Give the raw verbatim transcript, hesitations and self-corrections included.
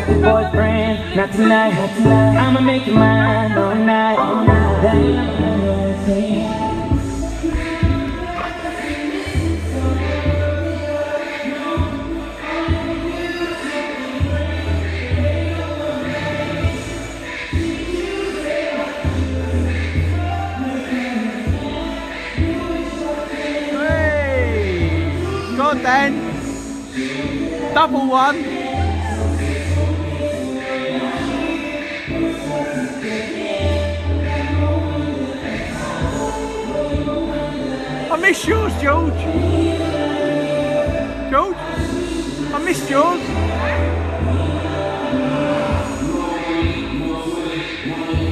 with your boyfriend. Not tonight, not tonight. I'ma make you mine all night, all night. Damn. Go on then. Double one. I missed yours, George. George, I missed yours.